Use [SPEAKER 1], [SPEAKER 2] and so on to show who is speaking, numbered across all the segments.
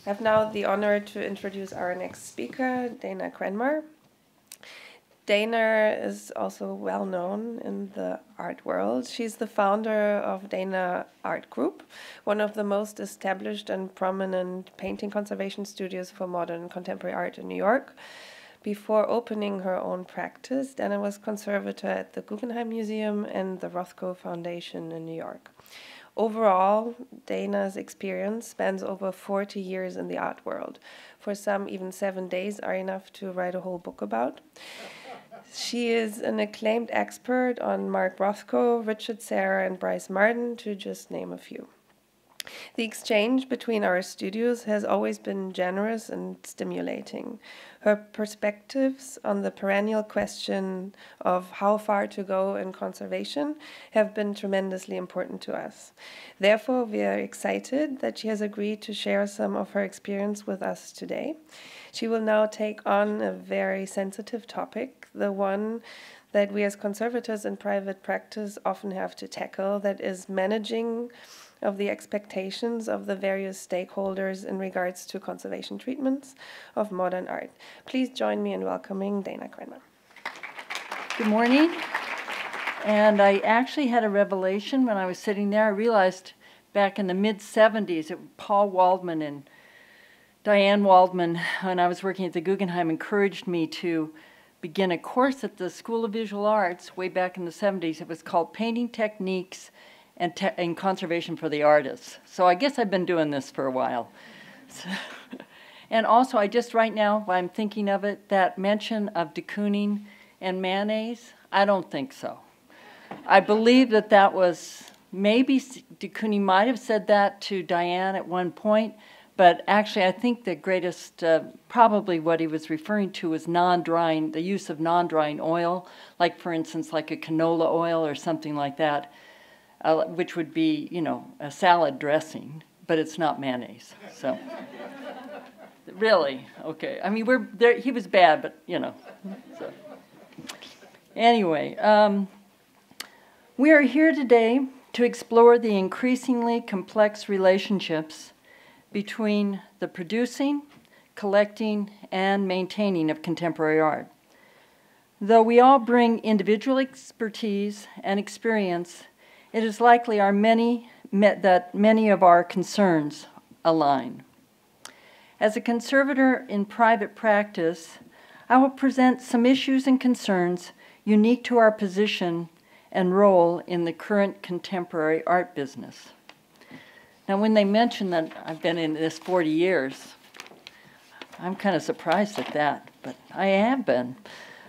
[SPEAKER 1] I have now the honor to introduce our next speaker, Dana Cranmer. Dana is also well known in the art world. She's the founder of Dana Art Group, one of the most established and prominent painting conservation studios for modern contemporary art in New York. Before opening her own practice, Dana was conservator at the Guggenheim Museum and the Rothko Foundation in New York. Overall, Dana's experience spans over 40 years in the art world. For some, even 7 days are enough to write a whole book about. She is an acclaimed expert on Mark Rothko, Richard Serra, and Bryce Martin, to just name a few. The exchange between our studios has always been generous and stimulating. Her perspectives on the perennial question of how far to go in conservation have been tremendously important to us. Therefore, we are excited that she has agreed to share some of her experience with us today. She will now take on a very sensitive topic, the one that we as conservators in private practice often have to tackle, that is managing of the expectations of the various stakeholders in regards to conservation treatments of modern art. Please join me in welcoming Dana Cranmer.
[SPEAKER 2] Good morning. And I actually had a revelation when I was sitting there. I realized back in the mid-70s, Paul Waldman and Diane Waldman, when I was working at the Guggenheim, encouraged me to begin a course at the School of Visual Arts way back in the 70s. It was called Painting Techniques and Conservation for the Artists. So I guess I've been doing this for a while. And also, right now, while I'm thinking of it, that mention of de Kooning and mayonnaise, I don't think so. I believe that was, maybe de Kooning might have said that to Diane at one point, but actually I think the greatest, probably what he was referring to was non-drying, the use of non-drying oil, like for instance, like a canola oil or something like that. Which would be, a salad dressing, but it's not mayonnaise. So, really, okay. I mean, he was bad, but, So. Anyway, we are here today to explore the increasingly complex relationships between the producing, collecting, and maintaining of contemporary art. Though we all bring individual expertise and experience, it is likely that many of our concerns align. As a conservator in private practice, I will present some issues and concerns unique to our position and role in the current contemporary art business. Now, when they mention that I've been in this 40 years, I'm kind of surprised at that, but I have been.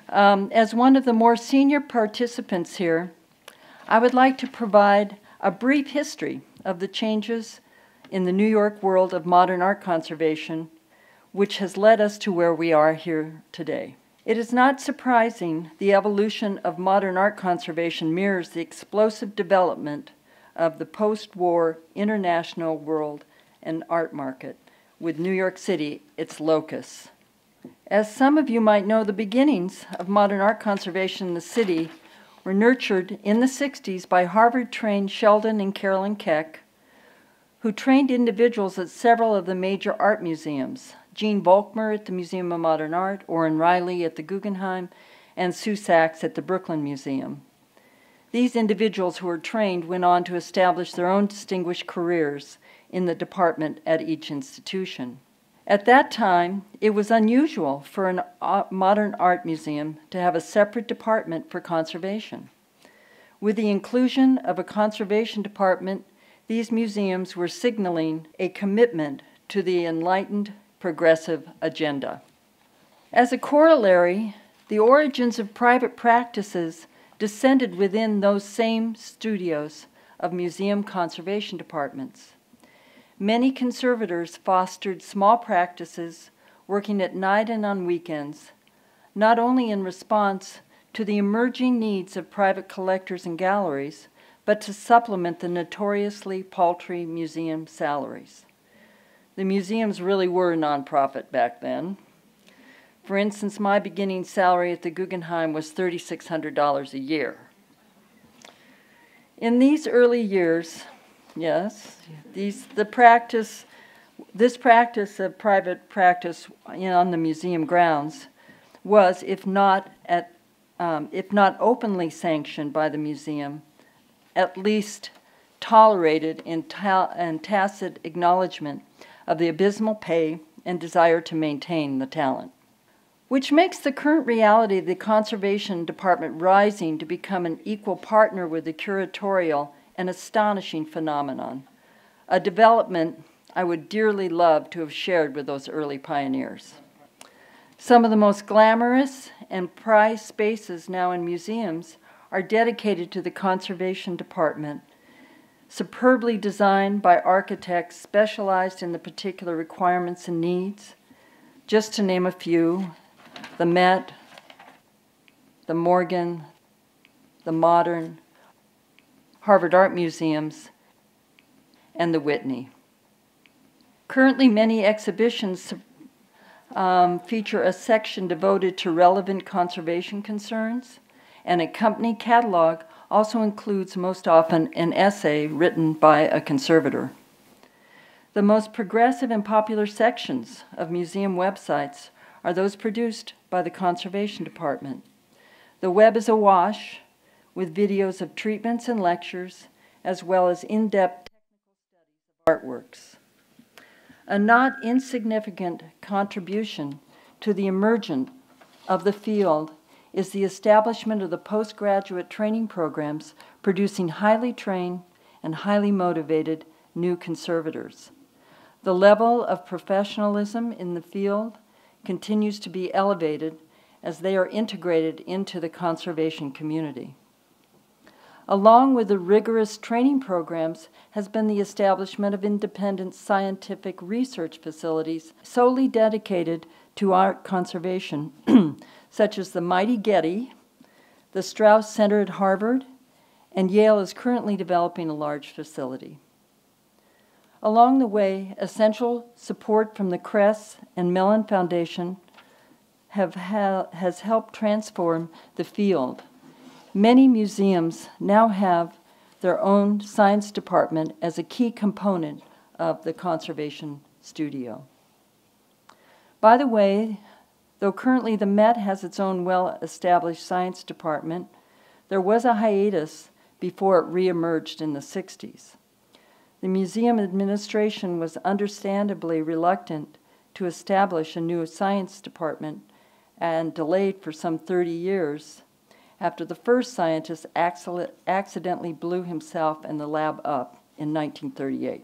[SPEAKER 2] As one of the more senior participants here, I would like to provide a brief history of the changes in the New York world of modern art conservation, which has led us to where we are here today. It is not surprising the evolution of modern art conservation mirrors the explosive development of the post-war international world and art market, with New York City its locus. As some of you might know, the beginnings of modern art conservation in the city were nurtured in the 60s by Harvard-trained Sheldon and Carolyn Keck, who trained individuals at several of the major art museums, Gene Volkmer at the Museum of Modern Art, Orrin Riley at the Guggenheim, and Sue Sachs at the Brooklyn Museum. These individuals who were trained went on to establish their own distinguished careers in the department at each institution. At that time, it was unusual for a modern art museum to have a separate department for conservation. With the inclusion of a conservation department, these museums were signaling a commitment to the enlightened, progressive agenda. As a corollary, the origins of private practices descended within those same studios of museum conservation departments. Many conservators fostered small practices, working at night and on weekends, not only in response to the emerging needs of private collectors and galleries, but to supplement the notoriously paltry museum salaries. The museums really were nonprofit back then. For instance, my beginning salary at the Guggenheim was $3,600 a year. In these early years, yes, the practice This practice of private practice on the museum grounds was, if not openly sanctioned by the museum, at least tolerated in tacit acknowledgement of the abysmal pay and desire to maintain the talent. Which makes the current reality of the Conservation Department rising to become an equal partner with the curatorial an astonishing phenomenon, a development I would dearly love to have shared with those early pioneers. Some of the most glamorous and prized spaces now in museums are dedicated to the Conservation Department, superbly designed by architects specialized in the particular requirements and needs. Just to name a few, the Met, the Morgan, the Modern, Harvard Art Museums, and the Whitney. Currently, many exhibitions feature a section devoted to relevant conservation concerns, and a company catalog also includes most often an essay written by a conservator. The most progressive and popular sections of museum websites are those produced by the Conservation Department. The web is awash with videos of treatments and lectures, as well as in-depth technical studies of artworks. A not insignificant contribution to the emergence of the field is the establishment of the postgraduate training programs producing highly trained and highly motivated new conservators. The level of professionalism in the field continues to be elevated as they are integrated into the conservation community. Along with the rigorous training programs has been the establishment of independent scientific research facilities solely dedicated to art conservation, such as the mighty Getty, the Strauss Center at Harvard, and Yale is currently developing a large facility. Along the way, essential support from the Kress and Mellon Foundation has helped transform the field. Many museums now have their own science department as a key component of the conservation studio. By the way, though currently the Met has its own well-established science department, there was a hiatus before it reemerged in the 60s. The museum administration was understandably reluctant to establish a new science department and delayed for some 30 years after the first scientist accidentally blew himself and the lab up in 1938.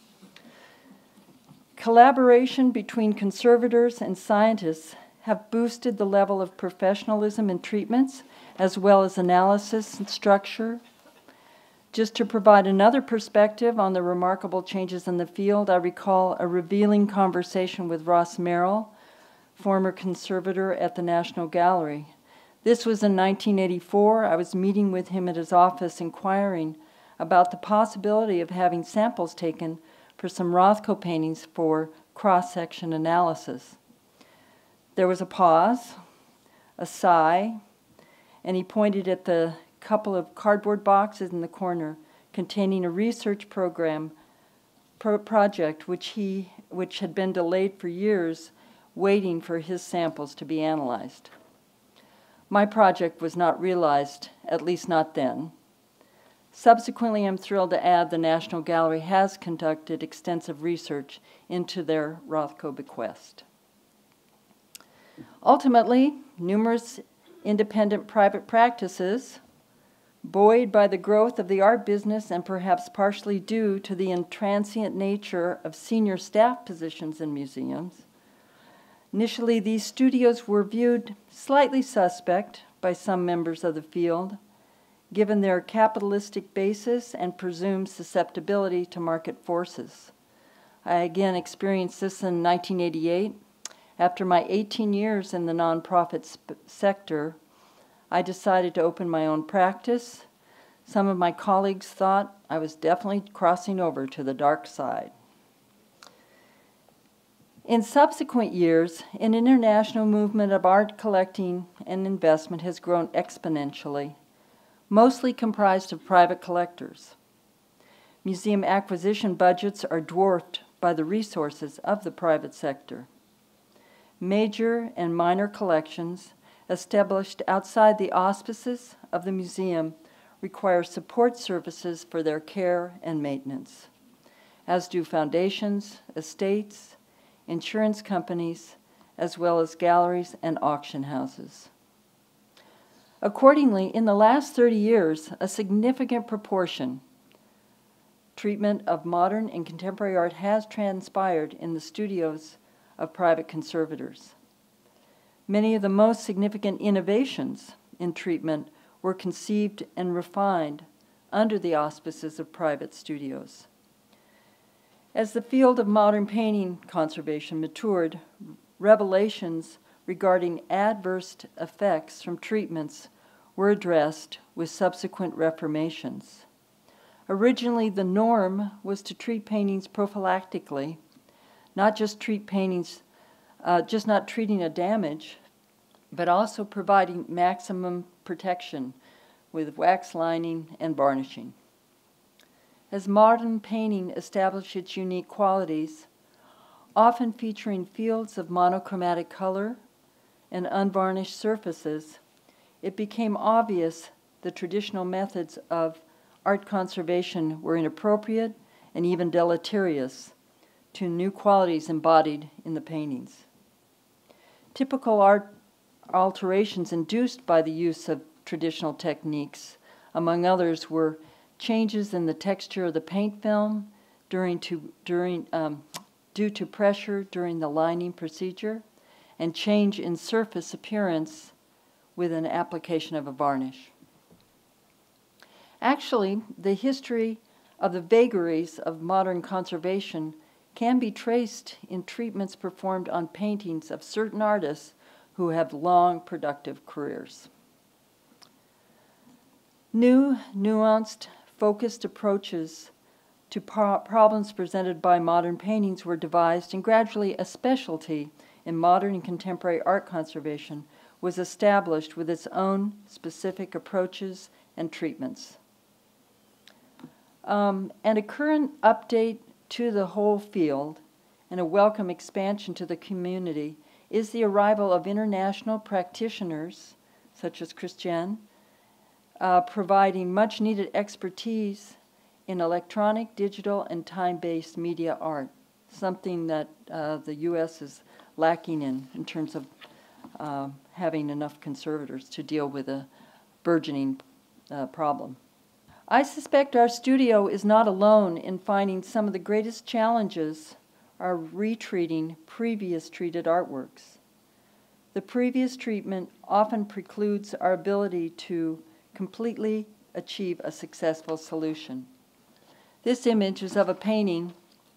[SPEAKER 2] Collaboration between conservators and scientists have boosted the level of professionalism in treatments, as well as analysis and structure. Just to provide another perspective on the remarkable changes in the field, I recall a revealing conversation with Ross Merrill, former conservator at the National Gallery. This was in 1984. I was meeting with him at his office inquiring about the possibility of having samples taken for some Rothko paintings for cross-section analysis. There was a pause, a sigh, and he pointed at the couple of cardboard boxes in the corner containing a research project which had been delayed for years, waiting for his samples to be analyzed. My project was not realized, at least not then. Subsequently, I'm thrilled to add the National Gallery has conducted extensive research into their Rothko bequest. Ultimately, numerous independent private practices, buoyed by the growth of the art business and perhaps partially due to the intransient nature of senior staff positions in museums. Initially, these studios were viewed slightly suspect by some members of the field, given their capitalistic basis and presumed susceptibility to market forces. I again experienced this in 1988. After my 18 years in the nonprofit sector, I decided to open my own practice. Some of my colleagues thought I was definitely crossing over to the dark side. In subsequent years, an international movement of art collecting and investment has grown exponentially, mostly comprised of private collectors. Museum acquisition budgets are dwarfed by the resources of the private sector. Major and minor collections established outside the auspices of the museum require support services for their care and maintenance, as do foundations, estates, insurance companies, as well as galleries and auction houses. Accordingly, in the last 30 years, a significant proportion treatment of modern and contemporary art has transpired in the studios of private conservators. Many of the most significant innovations in treatment were conceived and refined under the auspices of private studios. As the field of modern painting conservation matured, revelations regarding adverse effects from treatments were addressed with subsequent reformations. Originally, the norm was to treat paintings prophylactically, not just treat paintings, just not treating a damage, but also providing maximum protection with wax lining and varnishing. As modern painting established its unique qualities, often featuring fields of monochromatic color and unvarnished surfaces, it became obvious the traditional methods of art conservation were inappropriate and even deleterious to new qualities embodied in the paintings. Typical art alterations induced by the use of traditional techniques, among others, were changes in the texture of the paint film due to pressure during the lining procedure, and change in surface appearance with an application of a varnish. Actually, the history of the vagaries of modern conservation can be traced in treatments performed on paintings of certain artists who have long, productive careers. New, nuanced, focused approaches to problems presented by modern paintings were devised, and gradually a specialty in modern and contemporary art conservation was established with its own specific approaches and treatments. And a current update to the whole field and a welcome expansion to the community is the arrival of international practitioners, such as Christiane, providing much-needed expertise in electronic, digital, and time-based media art, something that the U.S. is lacking in terms of having enough conservators to deal with a burgeoning problem. I suspect our studio is not alone in finding some of the greatest challenges are retreating previous treated artworks. The previous treatment often precludes our ability to completely achieve a successful solution. This image is of a painting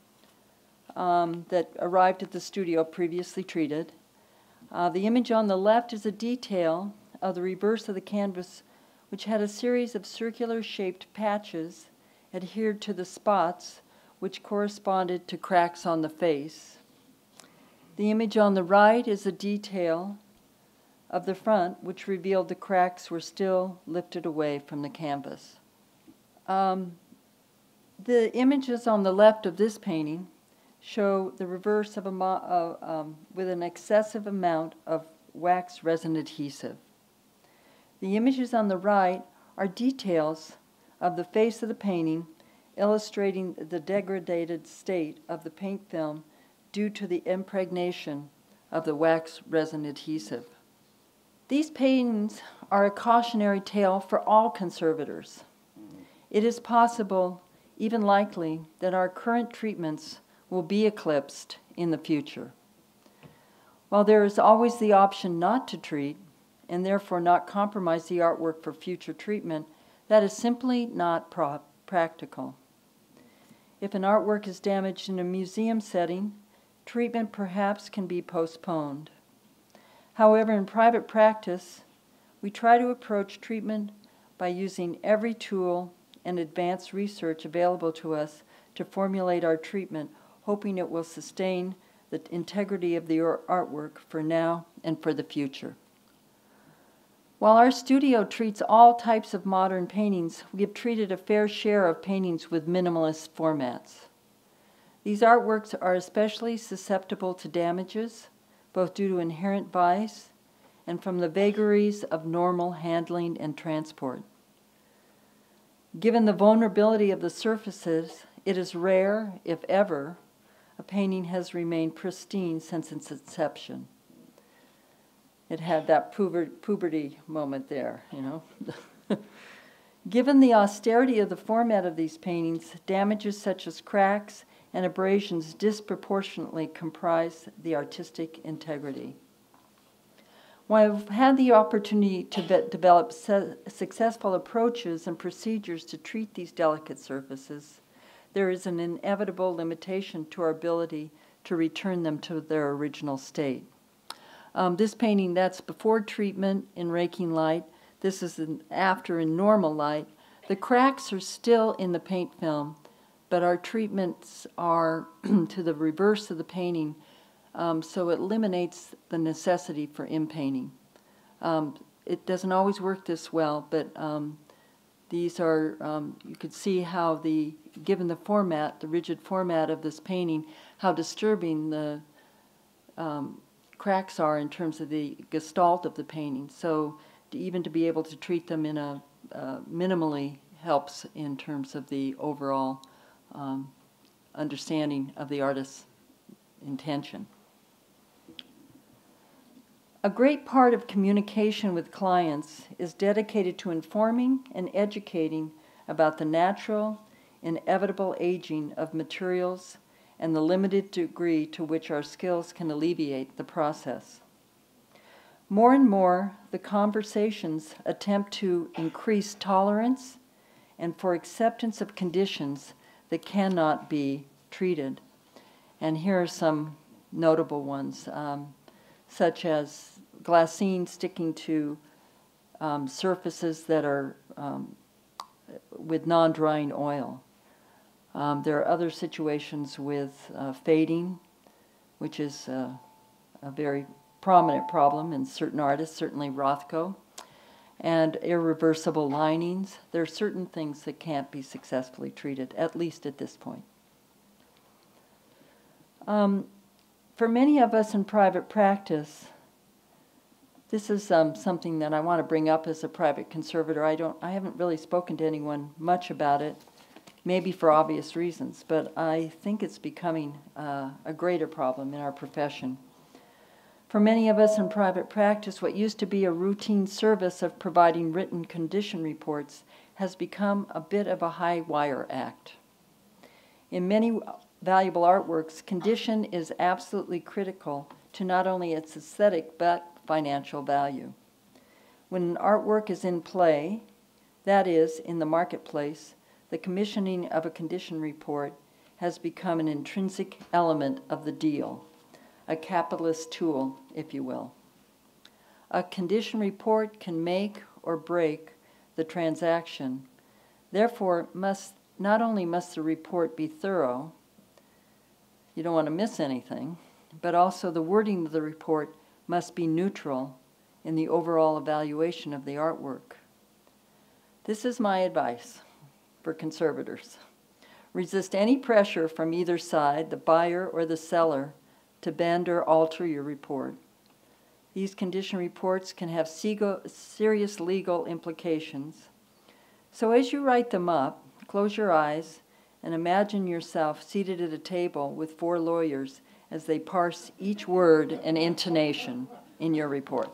[SPEAKER 2] that arrived at the studio previously treated. The image on the left is a detail of the reverse of the canvas, which had a series of circular-shaped patches adhered to the spots which corresponded to cracks on the face. The image on the right is a detail of the front, which revealed the cracks were still lifted away from the canvas. The images on the left of this painting show the reverse of with an excessive amount of wax resin adhesive. The images on the right are details of the face of the painting, illustrating the degraded state of the paint film due to the impregnation of the wax resin adhesive. These paintings are a cautionary tale for all conservators. It is possible, even likely, that our current treatments will be eclipsed in the future. While there is always the option not to treat, and therefore not compromise the artwork for future treatment, that is simply not practical. If an artwork is damaged in a museum setting, treatment perhaps can be postponed. However, in private practice, we try to approach treatment by using every tool and advanced research available to us to formulate our treatment, hoping it will sustain the integrity of the artwork for now and for the future. While our studio treats all types of modern paintings, we have treated a fair share of paintings with minimalist formats. These artworks are especially susceptible to damages, both due to inherent vice and from the vagaries of normal handling and transport. Given the vulnerability of the surfaces, it is rare, if ever, a painting has remained pristine since its inception. It had that puberty moment there, you know. Given the austerity of the format of these paintings, damages such as cracks and abrasions disproportionately comprise the artistic integrity. While I've had the opportunity to develop successful approaches and procedures to treat these delicate surfaces, there is an inevitable limitation to our ability to return them to their original state. This painting, that's before treatment in raking light. This is after in normal light. The cracks are still in the paint film, but our treatments are to the reverse of the painting, so it eliminates the necessity for in-painting. It doesn't always work this well, but these are, you could see how given the format, the rigid format of this painting, how disturbing the cracks are in terms of the gestalt of the painting. So even to be able to treat them in a minimally helps in terms of the overall understanding of the artist's intention. A great part of communication with clients is dedicated to informing and educating about the natural, inevitable aging of materials and the limited degree to which our skills can alleviate the process. More and more, the conversations attempt to increase tolerance and for acceptance of conditions that cannot be treated. And here are some notable ones, such as glassine sticking to surfaces that are with non-drying oil. There are other situations with fading, which is a very prominent problem in certain artists, certainly Rothko, and irreversible linings. There are certain things that can't be successfully treated, at least at this point. For many of us in private practice, this is something that I want to bring up as a private conservator. I haven't really spoken to anyone much about it, maybe for obvious reasons, but I think it's becoming a greater problem in our profession. For many of us in private practice, what used to be a routine service of providing written condition reports has become a bit of a high wire act. In many valuable artworks, condition is absolutely critical to not only its aesthetic but financial value. When an artwork is in play, that is, in the marketplace, the commissioning of a condition report has become an intrinsic element of the deal, a capitalist tool, if you will. A condition report can make or break the transaction. Therefore, not only must the report be thorough, you don't want to miss anything, but also the wording of the report must be neutral in the overall evaluation of the artwork. This is my advice for conservators. Resist any pressure from either side, the buyer or the seller, to bend or alter your report. These condition reports can have serious legal implications. So as you write them up, close your eyes and imagine yourself seated at a table with 4 lawyers as they parse each word and intonation in your report.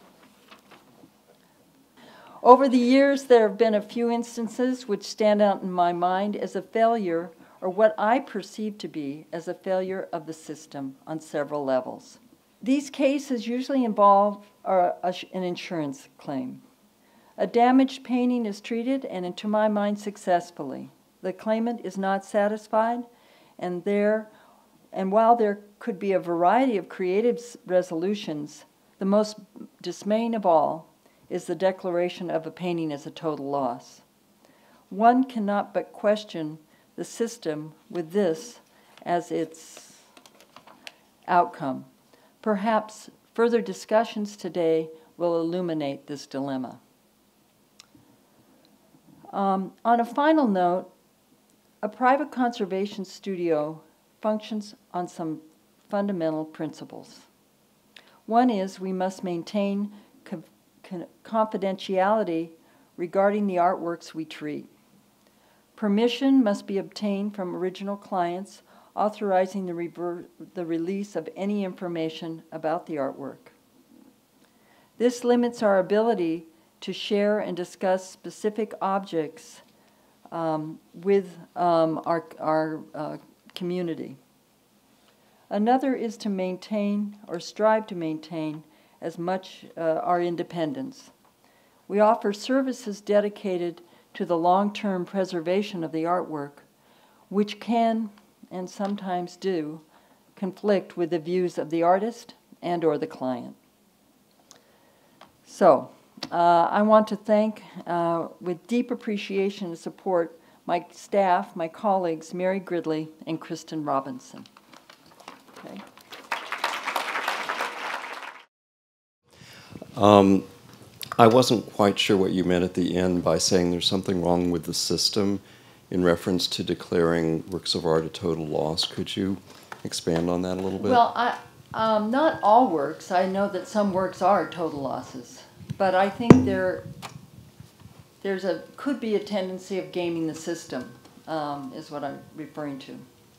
[SPEAKER 2] Over the years, there have been a few instances which stand out in my mind as a failure, or what I perceive to be as a failure of the system on several levels. These cases usually involve an insurance claim. A damaged painting is treated, and to my mind, successfully. The claimant is not satisfied, and while there could be a variety of creative resolutions, the most dismaying of all is the declaration of a painting as a total loss. One cannot but question the system with this as its outcome. Perhaps further discussions today will illuminate this dilemma. On a final note, a private conservation studio functions on some fundamental principles. One is we must maintain confidentiality regarding the artworks we treat. Permission must be obtained from original clients authorizing the release of any information about the artwork. This limits our ability to share and discuss specific objects with our community. Another is to maintain or strive to maintain as much our independence. We offer services dedicated to the long-term preservation of the artwork, which can, and sometimes do, conflict with the views of the artist and or the client. So, I want to thank, with deep appreciation and support, my staff, my colleagues, Mary Gridley and Kristen Robinson. Okay.
[SPEAKER 3] I wasn't quite sure what you meant at the end by saying there's something wrong with the system in reference to declaring works of art a total loss. Could you expand on that a little bit?
[SPEAKER 2] Well, not all works. I know that some works are total losses, but I think could be a tendency of gaming the system, is what I'm referring to.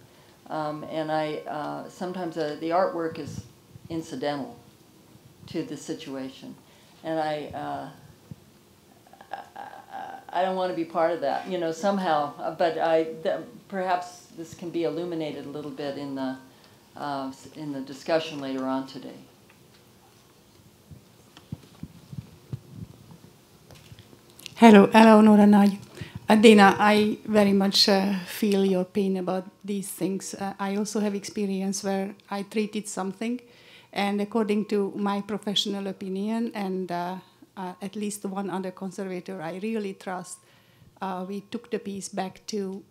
[SPEAKER 2] And sometimes the artwork is incidental to the situation, and I don't want to be part of that, you know, somehow. But perhaps this can be illuminated a little bit in the discussion later on today.
[SPEAKER 4] Hello, Nora Nagy. Dana, I very much feel your pain about these things. I also have experience where I treated something, and according to my professional opinion and at least one other conservator I really trust, we took the piece back to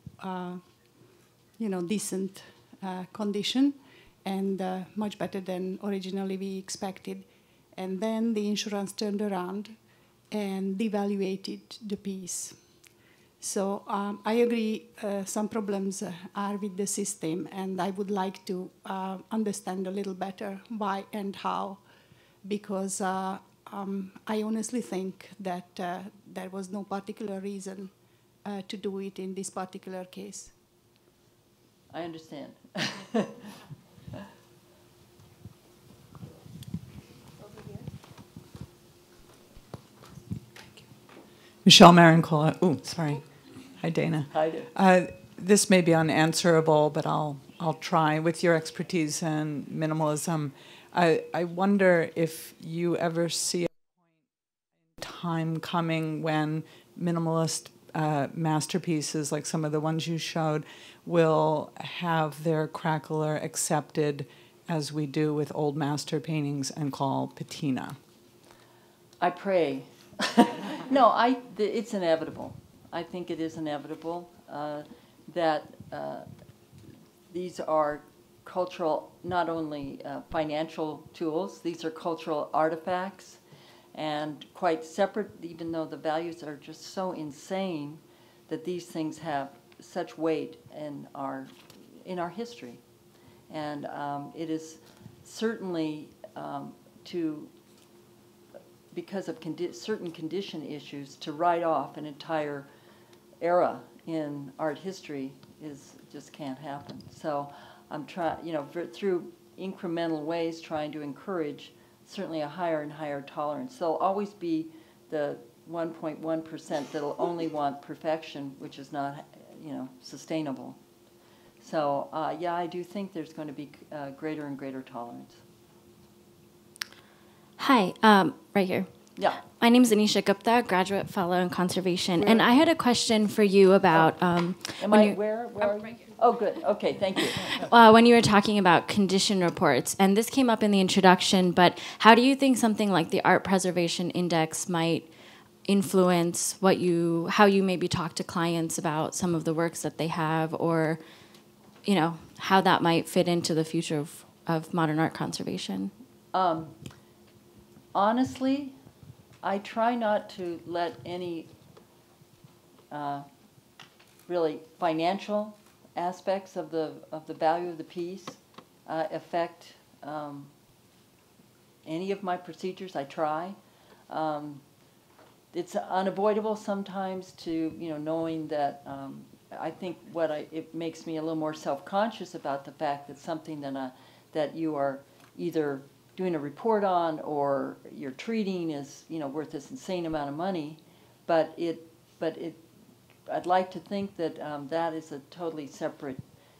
[SPEAKER 4] decent condition and much better than originally we expected. And then the insurance turned around and devaluated the piece. So I agree some problems are with the system, and I would like to understand a little better why and how, because I honestly think that there was no particular reason to do it in this particular case.
[SPEAKER 2] I understand.
[SPEAKER 5] Michelle Marincola. Oh, sorry. Hi, Dana.
[SPEAKER 2] Hi there.
[SPEAKER 5] This may be unanswerable, but I'll try. With your expertise in minimalism, I wonder if you ever see a point in time coming when minimalist masterpieces, like some of the ones you showed, will have their craquelure accepted as we do with old master paintings and call patina.
[SPEAKER 2] I pray. No, it's inevitable. I think it is inevitable that these are cultural, not only financial tools, these are cultural artifacts, and quite separate, even though the values are just so insane that these things have such weight in our history. And it is certainly because of certain condition issues, to write off an entire era in art history just can't happen. So I'm trying, through incremental ways, trying to encourage certainly a higher and higher tolerance. There'll always be the 1.1% that'll only want perfection, which is not, sustainable. So yeah, I do think there's going to be greater and greater tolerance.
[SPEAKER 6] Hi, right here.
[SPEAKER 2] Yeah.
[SPEAKER 6] My name is Anisha Gupta, graduate fellow in conservation, and I had a question for you about.
[SPEAKER 2] Where are you? Right here. Oh, good. Okay, thank you.
[SPEAKER 6] When you were talking about condition reports, and this came up in the introduction, but how do you think something like the Art Preservation Index might influence how you maybe talk to clients about some of the works that they have, or, how that might fit into the future of modern art conservation?
[SPEAKER 2] Honestly, I try not to let any really financial aspects of the value of the piece affect any of my procedures. I try. It's unavoidable sometimes to, knowing that I think it makes me a little more self-conscious about the fact that something that you are either doing a report on or you're treating is, worth this insane amount of money, but I'd like to think that that is a totally separate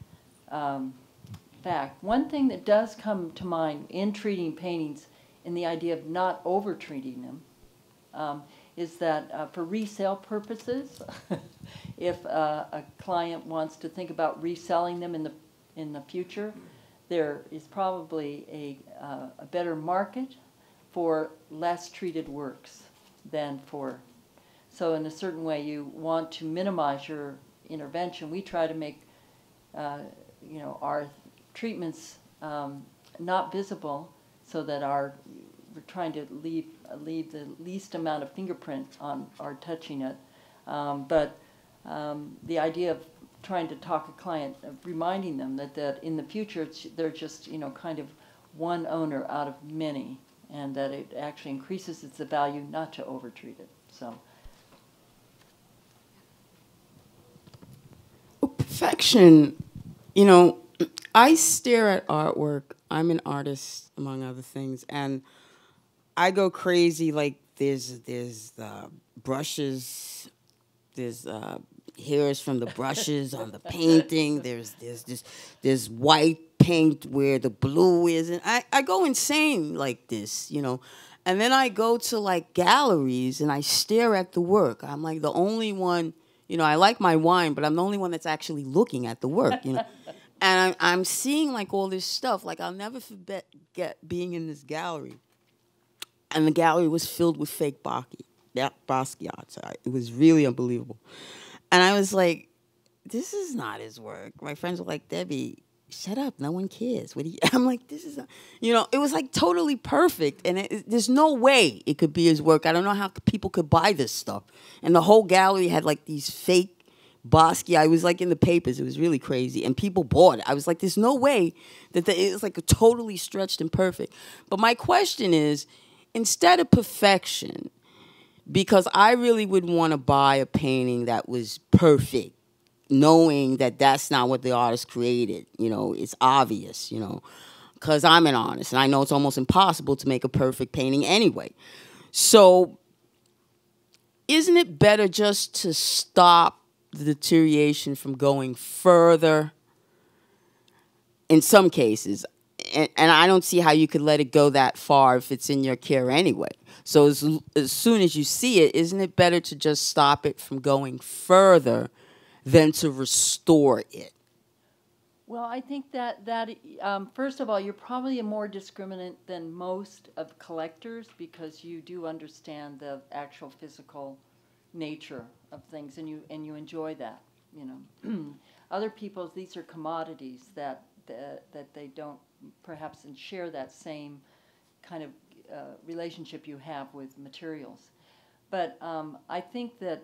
[SPEAKER 2] fact. One thing that does come to mind in treating paintings, in the idea of not over-treating them, is that for resale purposes, if a client wants to think about reselling them in the future, there is probably a better market for less treated works than for. So in a certain way, you want to minimize your intervention. We try to make our treatments not visible, so that we're trying to leave the least amount of fingerprint on our touching it. But the idea of trying to talk a client, reminding them that in the future they're just kind of one owner out of many, and that it actually increases its value not to overtreat it. So.
[SPEAKER 7] Perfection, I stare at artwork. I'm an artist, among other things, and I go crazy. Like there's brushes, there's hairs from the brushes on the painting. There's white paint where the blue is, and I go insane like this, And then I go to like galleries and I stare at the work. I'm like the only one. I like my wine, but I'm the only one that's actually looking at the work, And I'm seeing, like, all this stuff. Like, I'll never forget being in this gallery. And the gallery was filled with fake Basquiat. It was really unbelievable. And I was like, this is not his work. My friends were like, Debbie, shut up. No one cares. I'm like, this is, it was, like, totally perfect. And there's no way it could be his work. I don't know how people could buy this stuff. And the whole gallery had, like, these fake Basquiat. It was like in the papers. It was really crazy. And people bought it. I was like, there's no way that it was like a totally stretched and perfect. But my question is, instead of perfection, because I really would want to buy a painting that was perfect, knowing that that's not what the artist created. It's obvious, because I'm an artist. And I know it's almost impossible to make a perfect painting anyway. So isn't it better just to stop the deterioration from going further in some cases? And I don't see how you could let it go that far if it's in your care anyway. So as soon as you see it, isn't it better to just stop it from going further than to restore it?
[SPEAKER 2] Well, I think that first of all, you're probably a more discriminant than most of collectors, because you do understand the actual physical nature of things, and you enjoy that. Other people, these are commodities that they don't perhaps share that same kind of relationship you have with materials. But I think that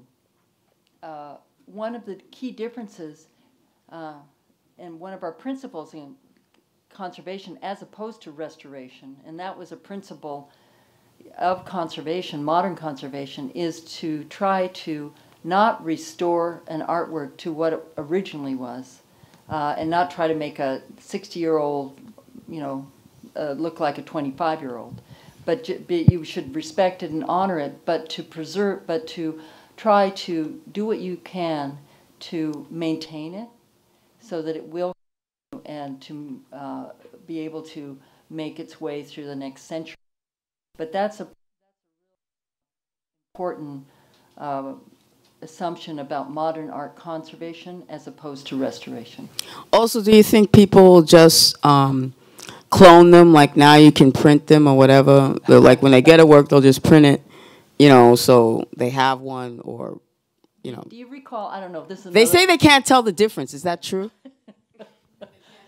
[SPEAKER 2] one of the key differences and one of our principles in conservation as opposed to restoration, and that was a principle of conservation, modern conservation, is to try to not restore an artwork to what it originally was, and not try to make a 60-year-old, look like a 25-year-old. But you should respect it and honor it, but to try to do what you can to maintain it so that it will, and to be able to make its way through the next century. But that's a important assumption about modern art conservation as opposed to restoration.
[SPEAKER 7] Also, do you think people just clone them? Like now you can print them or whatever. Like when they get a work, they'll just print it, so they have one, or,
[SPEAKER 2] Do you recall, I don't know, this is
[SPEAKER 7] They say they can't tell the difference. Is that true?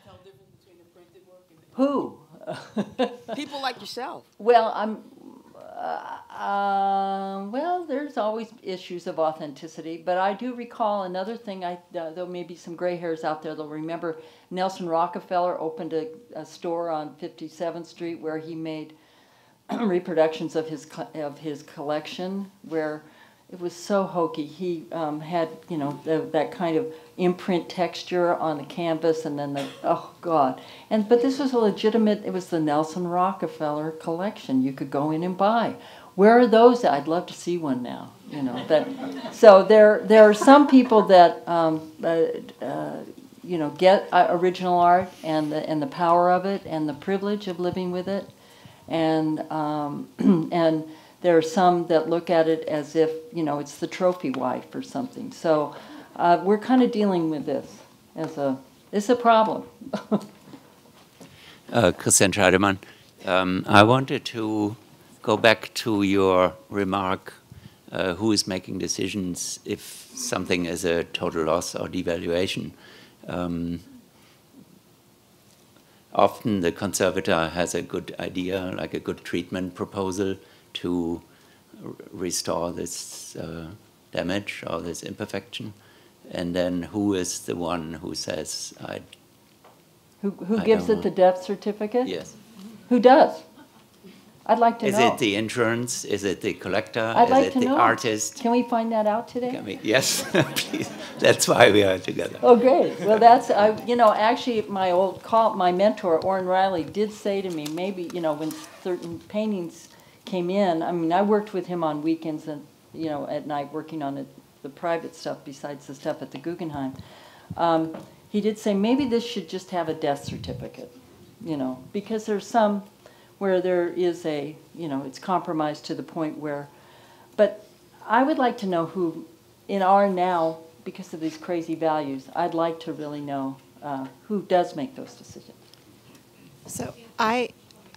[SPEAKER 2] Who?
[SPEAKER 7] People like yourself.
[SPEAKER 2] Well, Well, there's always issues of authenticity, but I do recall another thing. There may be some gray hairs out there that'll remember Nelson Rockefeller opened a store on 57th Street where he made reproductions of his collection, where it was so hokey. He had, you know, that kind of imprint texture on the canvas, and then oh God! But this was a legitimate. It was the Nelson Rockefeller collection. You could go in and buy. Where are those? I'd love to see one now. You know, so there are some people that you know, get original art and the power of it and the privilege of living with it, and and there are some that look at it as if, you know, it's the trophy wife or something. So we're kind of dealing with this as it's a problem.
[SPEAKER 8] Christian Scheidemann, I wanted to go back to your remark, who is making decisions if something is a total loss or devaluation. Often the conservator has a good idea, like a good treatment proposal to restore this damage or this imperfection, and then who is the one who says,
[SPEAKER 2] Who gives it the death certificate?
[SPEAKER 8] Yes.
[SPEAKER 2] Who does? I'd like to know.
[SPEAKER 8] Is it the insurance? Is it the collector?
[SPEAKER 2] I'd like
[SPEAKER 8] is
[SPEAKER 2] to
[SPEAKER 8] it the
[SPEAKER 2] know.
[SPEAKER 8] artist?
[SPEAKER 2] Can we find that out today?
[SPEAKER 8] Yes, please. That's why we are together.
[SPEAKER 2] Oh, great. Well, you know, actually, my mentor, Orrin Riley, did say to me, maybe, you know, when certain paintings came in, I mean, I worked with him on weekends and, you know, at night working on the private stuff besides the stuff at the Guggenheim. He did say maybe this should just have a death certificate, you know, because there's some where there is you know, it's compromised to the point where, but I would like to know who, in our now, because of these crazy values, I'd like to really know who does make those decisions.
[SPEAKER 9] So I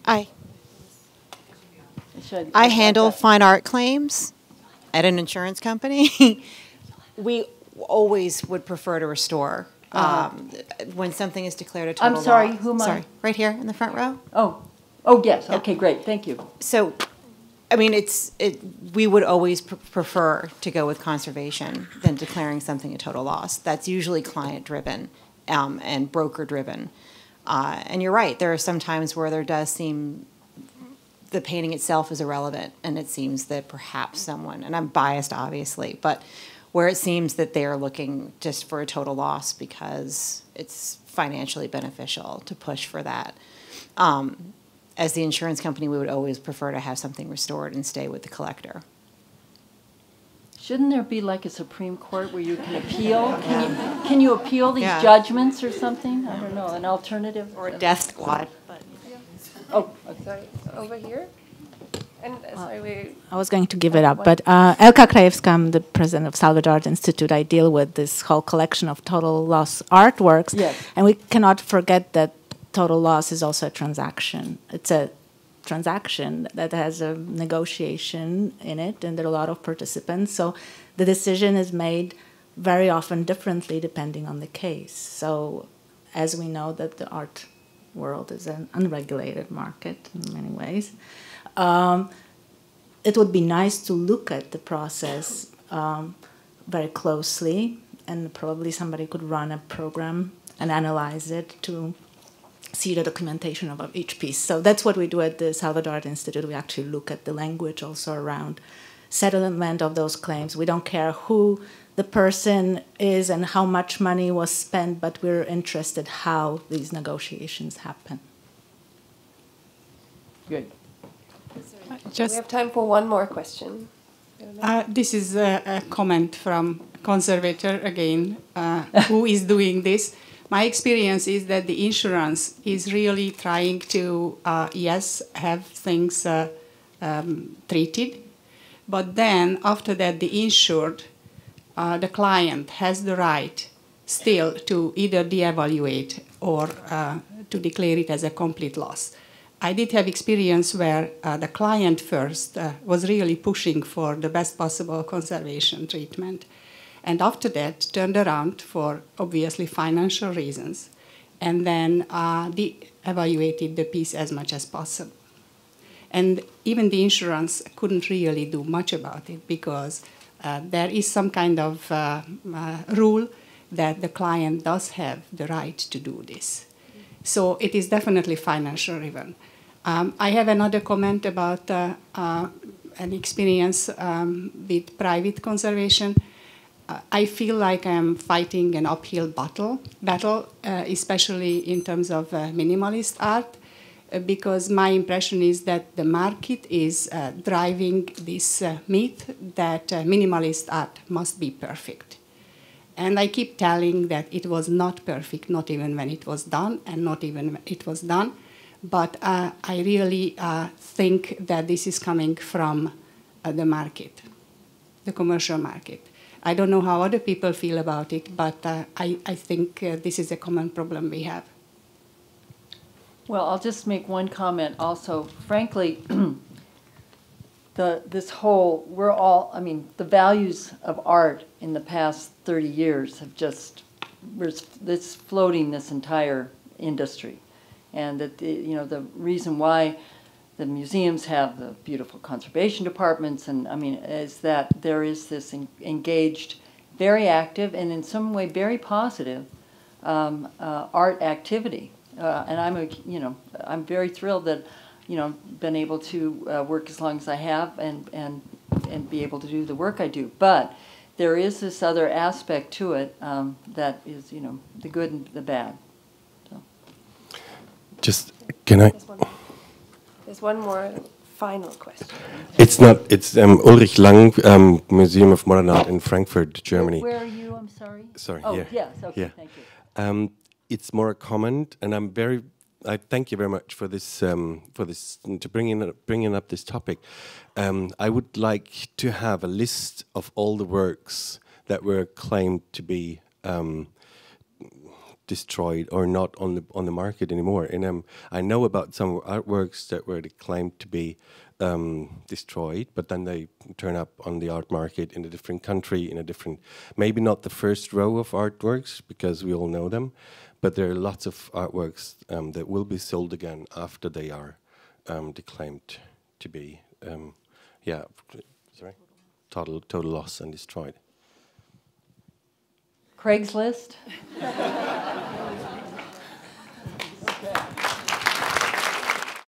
[SPEAKER 9] handle fine art claims at an insurance company. We always would prefer to restore when something is declared a total
[SPEAKER 2] I'm sorry,
[SPEAKER 9] loss.
[SPEAKER 2] who am I?
[SPEAKER 9] Sorry, right here in the front row.
[SPEAKER 2] Oh yes. Okay, great. Thank you.
[SPEAKER 9] So, I mean, we would always prefer to go with conservation than declaring something a total loss. That's usually client-driven and broker-driven. And you're right. There are some times where there does seem the painting itself is irrelevant, and it seems that perhaps someone, and I'm biased obviously, but where it seems that they're looking just for a total loss because it's financially beneficial to push for that. As the insurance company, we would always prefer to have something restored and stay with the collector.
[SPEAKER 2] Shouldn't there be like a Supreme Court where you can appeal? Can you appeal these
[SPEAKER 9] Yeah.
[SPEAKER 2] judgments or something? I don't know, an alternative?
[SPEAKER 9] Or a death squad.
[SPEAKER 2] Oh,
[SPEAKER 1] Sorry, over here. And sorry,
[SPEAKER 10] I was going to give it up, but Elka Krajewska, I'm the president of Salvador Art Institute. I deal with this whole collection of total loss artworks.
[SPEAKER 2] Yes.
[SPEAKER 10] And we cannot forget that total loss is also a transaction. It's a transaction that has a negotiation in it, and there are a lot of participants. So the decision is made very often differently depending on the case. So as we know that the art world is an unregulated market in many ways, it would be nice to look at the process very closely, and probably somebody could run a program and analyze it to see the documentation of each piece. So that's what we do at the Salvador Art Institute. We actually look at the language also around settlement of those claims. We don't care who the person is and how much money was spent, but we're interested how these negotiations happen.
[SPEAKER 2] good.
[SPEAKER 1] we have time for one more question.
[SPEAKER 4] This is a comment from conservator again, who is doing this. My experience is that the insurance is really trying to, yes, have things treated, but then after that the insured, the client has the right still to either de-evaluate or to declare it as a complete loss. I did have experience where the client first was really pushing for the best possible conservation treatment, and after that turned around for obviously financial reasons, and then de-evaluated the piece as much as possible. And even the insurance couldn't really do much about it because there is some kind of rule that the client does have the right to do this. So it is definitely financial driven. I have another comment about an experience with private conservation. I feel like I'm fighting an uphill battle, especially in terms of minimalist art, because my impression is that the market is driving this myth that minimalist art must be perfect. And I keep telling that it was not perfect, not even when it was done, and not even when it was done. But I really think that this is coming from the market, the commercial market. I don't know how other people feel about it, but I think this is a common problem we have.
[SPEAKER 2] Well, I'll just make one comment also. Frankly, this whole, the values of art in the past 30 years have just, it's floating this entire industry. And that, the reason why the museums have the beautiful conservation departments, and is that there is this engaged, very active, and in some way very positive art activity. And I'm very thrilled that, been able to work as long as I have and be able to do the work I do. But there is this other aspect to it that is, the good and the bad. So.
[SPEAKER 11] Just, can I?
[SPEAKER 1] There's one more final question.
[SPEAKER 11] It's not, it's Ulrich Lang, Museum of Modern Art in Frankfurt, Germany.
[SPEAKER 2] Where are you? I'm sorry.
[SPEAKER 11] Sorry,
[SPEAKER 2] oh,
[SPEAKER 11] here.
[SPEAKER 2] Yes, okay,
[SPEAKER 11] Yeah.
[SPEAKER 2] thank you.
[SPEAKER 11] It's more a comment, and I thank you very much for this, to bringing up this topic. I would like to have a list of all the works that were claimed to be destroyed or not on the market anymore. And I know about some artworks that were claimed to be destroyed, but then they turn up on the art market in a different country, in a different, maybe not the first row of artworks because we all know them, but there are lots of artworks that will be sold again after they are declaimed to be, total loss and destroyed.
[SPEAKER 2] Craigslist?